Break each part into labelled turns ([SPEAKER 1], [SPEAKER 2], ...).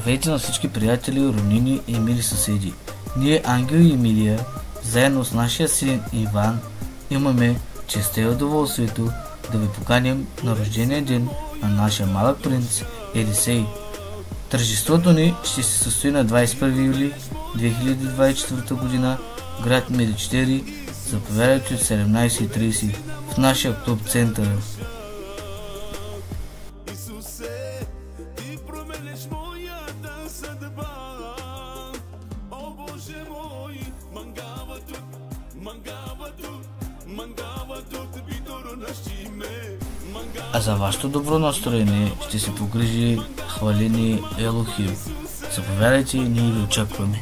[SPEAKER 1] Здравейте на всички приятели, роднини и мили съседи. Ние, Ангел и Емилия, заедно с нашия син Иван, имаме честта и удоволствието да ви поканим на рождения ден на нашия малък принц Елисей. Тържеството ни ще се състои на 21 юли 2024 година в град Медичтери. Заповядайте от 17:30 в нашия клуб център. А за вашето добро настроение ще се погрижи хвалени Елохим. Заповядайте и ние ви очакваме.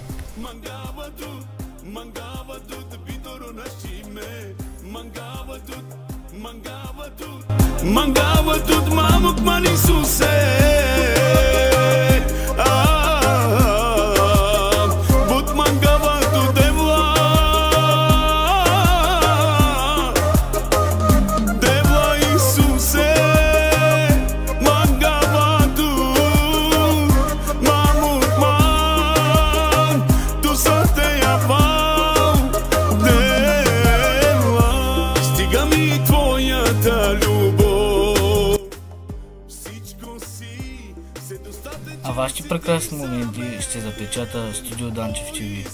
[SPEAKER 2] Mangava tudo mamuk mani suse But mangava tu devla Isuse Mangava tu mamuk man Tu sate avau devla Stiga mi tvoята любов.
[SPEAKER 1] А вашите прекрасни моменти ще запечата Студио Данчев ТВ.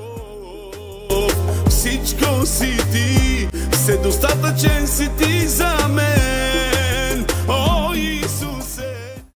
[SPEAKER 2] Всичко си ти, все достатъчен си ти за